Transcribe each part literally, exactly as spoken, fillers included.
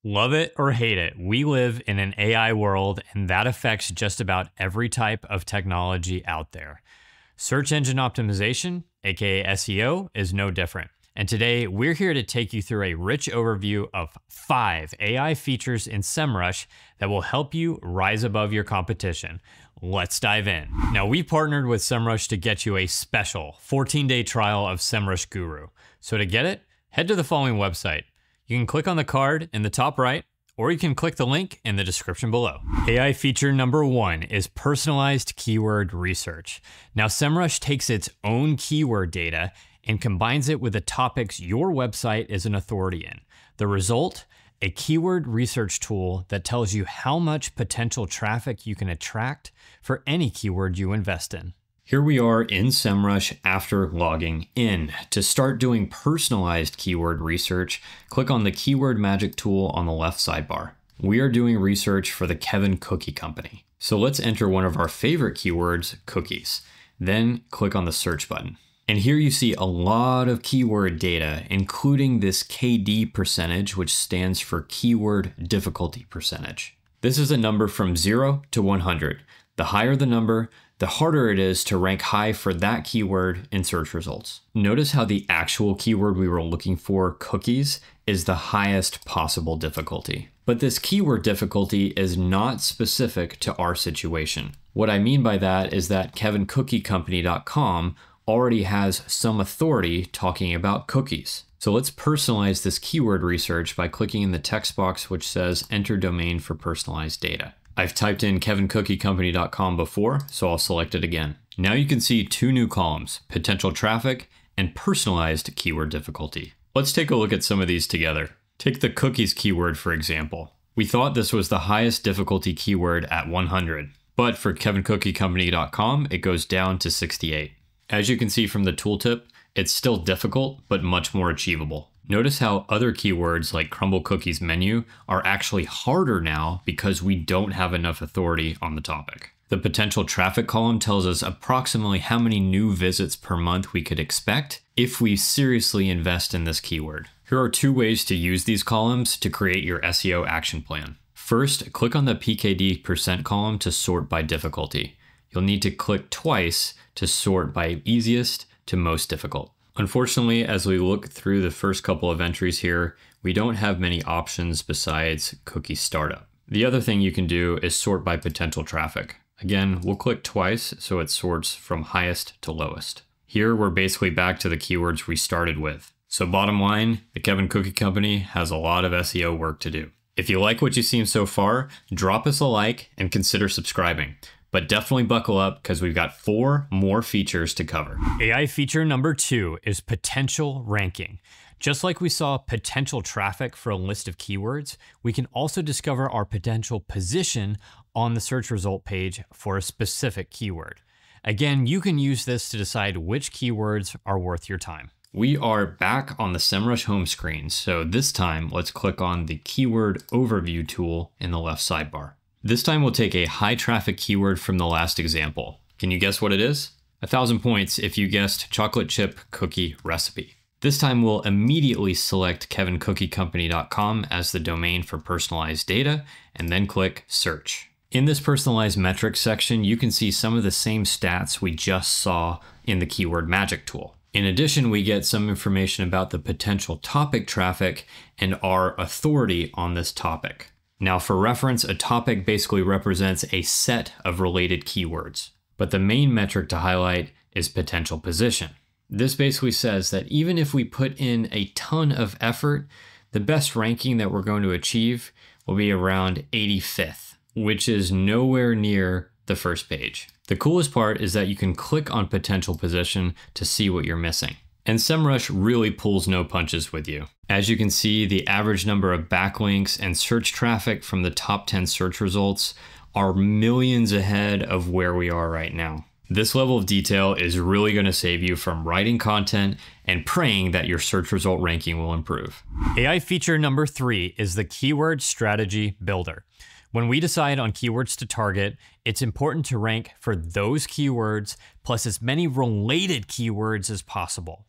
Love it or hate it, we live in an A I world, and that affects just about every type of technology out there. Search engine optimization, aka S E O, is no different. And today, we're here to take you through a rich overview of five A I features in Semrush that will help you rise above your competition. Let's dive in. Now, we partnered with Semrush to get you a special fourteen day trial of Semrush Guru. So to get it, head to the following website. You can click on the card in the top right, or you can click the link in the description below. A I feature number one is personalized keyword research. Now, Semrush takes its own keyword data and combines it with the topics your website is an authority in. The result? A keyword research tool that tells you how much potential traffic you can attract for any keyword you invest in. Here we are in Semrush after logging in. To start doing personalized keyword research, click on the Keyword Magic tool on the left sidebar. We are doing research for the Kevin Cookie Company. So let's enter one of our favorite keywords, cookies. Then click on the search button. And here you see a lot of keyword data, including this K D percentage, which stands for keyword difficulty percentage. This is a number from zero to one hundred. The higher the number, the harder it is to rank high for that keyword in search results. Notice how the actual keyword we were looking for, cookies, is the highest possible difficulty. But this keyword difficulty is not specific to our situation. What I mean by that is that Kevin Cookie Company dot com already has some authority talking about cookies. So let's personalize this keyword research by clicking in the text box which says enter domain for personalized data. I've typed in Kevin Cookie Company dot com before, so I'll select it again. Now you can see two new columns, potential traffic and personalized keyword difficulty. Let's take a look at some of these together. Take the cookies keyword, for example. We thought this was the highest difficulty keyword at one hundred, but for Kevin Cookie Company dot com, it goes down to sixty-eight. As you can see from the tooltip, it's still difficult, but much more achievable. Notice how other keywords like Crumble Cookies Menu are actually harder now because we don't have enough authority on the topic. The potential traffic column tells us approximately how many new visits per month we could expect if we seriously invest in this keyword. Here are two ways to use these columns to create your S E O action plan. First, click on the P K D percent column to sort by difficulty. You'll need to click twice to sort by easiest to most difficult. Unfortunately, as we look through the first couple of entries here, we don't have many options besides cookie startup. The other thing you can do is sort by potential traffic. Again, we'll click twice so it sorts from highest to lowest. Here, we're basically back to the keywords we started with. So bottom line, the Kevin Cookie Company has a lot of S E O work to do. If you like what you've seen so far, drop us a like and consider subscribing. But definitely buckle up because we've got four more features to cover. A I feature number two is potential ranking. Just like we saw potential traffic for a list of keywords, we can also discover our potential position on the search result page for a specific keyword. Again, you can use this to decide which keywords are worth your time. We are back on the Semrush home screen, so this time let's click on the keyword overview tool in the left sidebar. This time we'll take a high traffic keyword from the last example. Can you guess what it is? A thousand points if you guessed chocolate chip cookie recipe. This time we'll immediately select Kevin Cookie Company dot com as the domain for personalized data and then click search. In this personalized metrics section, you can see some of the same stats we just saw in the Keyword Magic tool. In addition, we get some information about the potential topic traffic and our authority on this topic. Now for reference, a topic basically represents a set of related keywords, but the main metric to highlight is potential position. This basically says that even if we put in a ton of effort, the best ranking that we're going to achieve will be around eighty-fifth, which is nowhere near the first page. The coolest part is that you can click on potential position to see what you're missing. And Semrush really pulls no punches with you. As you can see, the average number of backlinks and search traffic from the top ten search results are millions ahead of where we are right now. This level of detail is really going to save you from writing content and praying that your search result ranking will improve. A I feature number three is the Keyword Strategy Builder. When we decide on keywords to target, it's important to rank for those keywords plus as many related keywords as possible.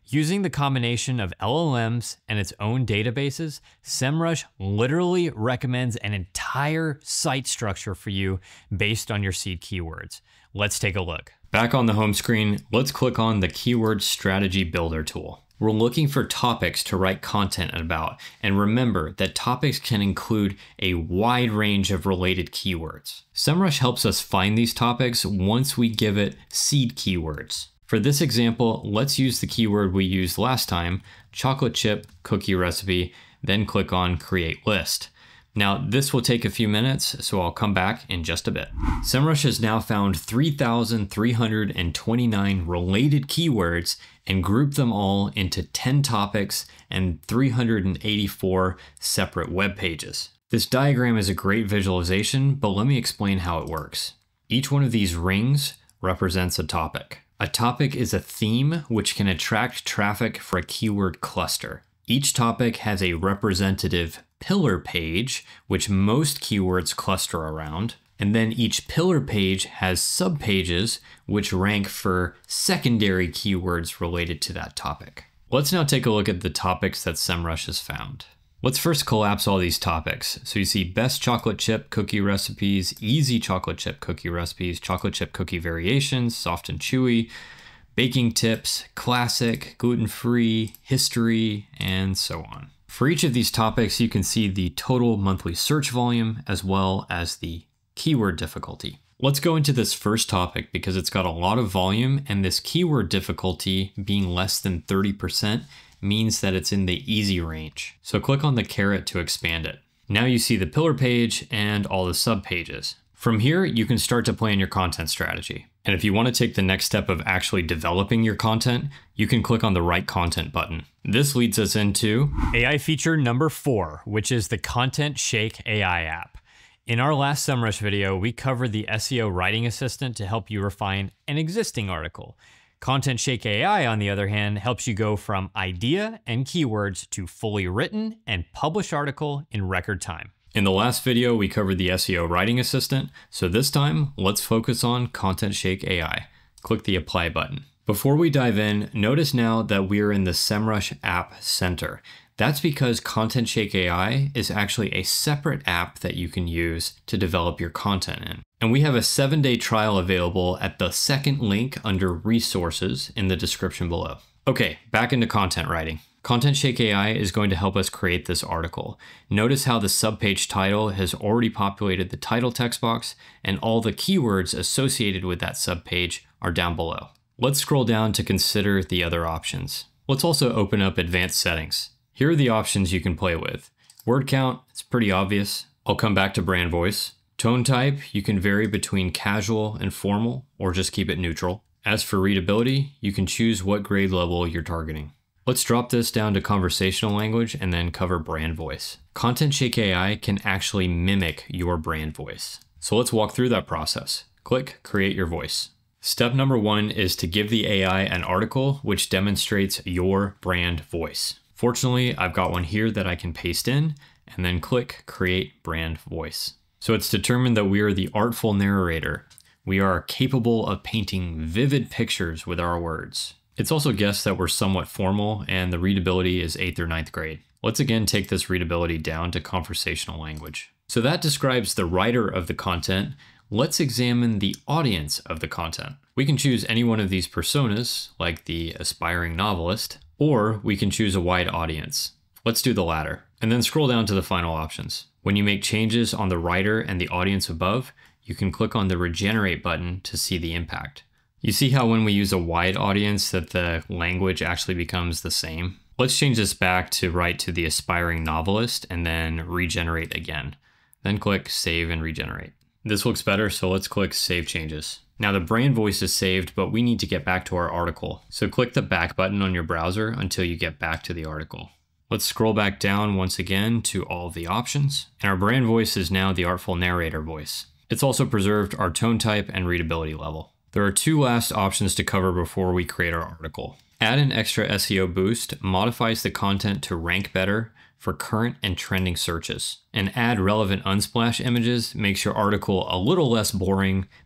Using the combination of L L Ms and its own databases, Semrush literally recommends an entire site structure for you based on your seed keywords. Let's take a look. Back on the home screen, let's click on the Keyword Strategy Builder tool. We're looking for topics to write content about, and remember that topics can include a wide range of related keywords. Semrush helps us find these topics once we give it seed keywords. For this example, let's use the keyword we used last time, chocolate chip cookie recipe, then click on Create List. Now, this will take a few minutes, so I'll come back in just a bit. Semrush has now found three thousand three hundred twenty-nine related keywords and grouped them all into ten topics and three hundred eighty-four separate web pages. This diagram is a great visualization, but let me explain how it works. Each one of these rings represents a topic. A topic is a theme which can attract traffic for a keyword cluster. Each topic has a representative pillar page, which most keywords cluster around. And then each pillar page has subpages, which rank for secondary keywords related to that topic. Let's now take a look at the topics that Semrush has found. Let's first collapse all these topics. So you see best chocolate chip cookie recipes, easy chocolate chip cookie recipes, chocolate chip cookie variations, soft and chewy, baking tips, classic, gluten-free, history, and so on. For each of these topics, you can see the total monthly search volume as well as the keyword difficulty. Let's go into this first topic because it's got a lot of volume, and this keyword difficulty being less than thirty percent means that it's in the easy range. So click on the caret to expand it. Now you see the pillar page and all the sub pages. From here, you can start to plan your content strategy. And if you want to take the next step of actually developing your content, you can click on the Write Content button. This leads us into A I feature number four, which is the ContentShake A I app. In our last Semrush video, we covered the S E O writing assistant to help you refine an existing article. ContentShake A I, on the other hand, helps you go from idea and keywords to fully written and published article in record time. In the last video, we covered the S E O writing assistant, so this time, let's focus on ContentShake A I. Click the Apply button. Before we dive in, notice now that we are in the Semrush App Center. That's because ContentShake A I is actually a separate app that you can use to develop your content in. And we have a seven day trial available at the second link under Resources in the description below. Okay, back into content writing. ContentShake A I is going to help us create this article. Notice how the subpage title has already populated the title text box, and all the keywords associated with that subpage are down below. Let's scroll down to consider the other options. Let's also open up advanced settings. Here are the options you can play with. Word count, it's pretty obvious. I'll come back to brand voice. Tone type, you can vary between casual and formal, or just keep it neutral. As for readability, you can choose what grade level you're targeting. Let's drop this down to conversational language and then cover brand voice. ContentShake A I can actually mimic your brand voice. So let's walk through that process. Click Create Your Voice. Step number one is to give the A I an article which demonstrates your brand voice. Fortunately, I've got one here that I can paste in and then click Create Brand Voice. So it's determined that we are the artful narrator. We are capable of painting vivid pictures with our words. It's also guessed that we're somewhat formal and the readability is eighth or ninth grade. Let's again take this readability down to conversational language. So that describes the writer of the content. Let's examine the audience of the content. We can choose any one of these personas, like the aspiring novelist, or we can choose a wide audience. Let's do the latter, and then scroll down to the final options. When you make changes on the writer and the audience above, you can click on the Regenerate button to see the impact. You see how when we use a wide audience that the language actually becomes the same? Let's change this back to write to the aspiring novelist and then regenerate again. Then click Save and Regenerate. This looks better, so let's click Save Changes. Now the brand voice is saved, but we need to get back to our article. So click the back button on your browser until you get back to the article. Let's scroll back down once again to all of the options. And our brand voice is now the artful narrator voice. It's also preserved our tone type and readability level. There are two last options to cover before we create our article. Add an extra S E O boost modifies the content to rank better for current and trending searches. And add relevant unsplash images makes your article a little less boring,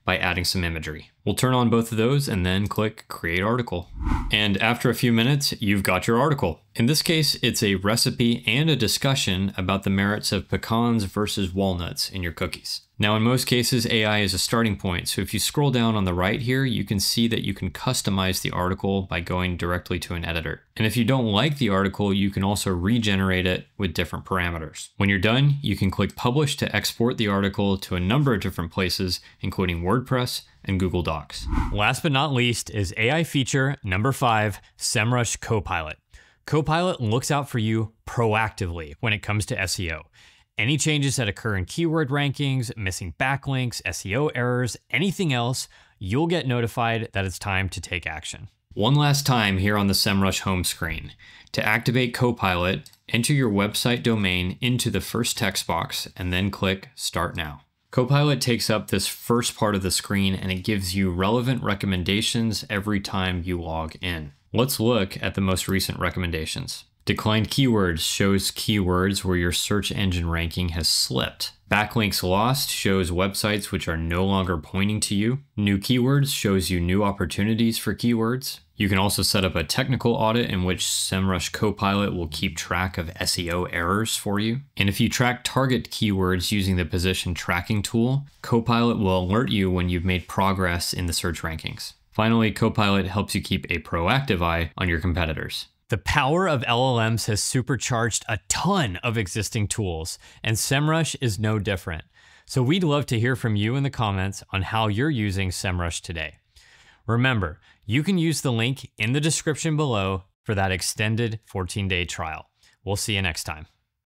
by adding some imagery. We'll turn on both of those and then click Create Article. And after a few minutes, you've got your article. In this case, it's a recipe and a discussion about the merits of pecans versus walnuts in your cookies. Now, in most cases, A I is a starting point. So if you scroll down on the right here, you can see that you can customize the article by going directly to an editor. And if you don't like the article, you can also regenerate it with different parameters. When you're done, you can click Publish to export the article to a number of different places, including WordPress and Google Docs. Last but not least is A I feature number five, Semrush Copilot. Copilot looks out for you proactively when it comes to S E O. Any changes that occur in keyword rankings, missing backlinks, S E O errors, anything else, you'll get notified that it's time to take action. One last time here on the Semrush home screen. To activate Copilot, enter your website domain into the first text box and then click Start Now. Copilot takes up this first part of the screen and it gives you relevant recommendations every time you log in. Let's look at the most recent recommendations. Declined keywords shows keywords where your search engine ranking has slipped. Backlinks lost shows websites which are no longer pointing to you. New keywords shows you new opportunities for keywords. You can also set up a technical audit in which Semrush Copilot will keep track of S E O errors for you. And if you track target keywords using the position tracking tool, Copilot will alert you when you've made progress in the search rankings. Finally, Copilot helps you keep a proactive eye on your competitors. The power of L L Ms has supercharged a ton of existing tools, and Semrush is no different. So we'd love to hear from you in the comments on how you're using Semrush today. Remember, you can use the link in the description below for that extended fourteen day trial. We'll see you next time.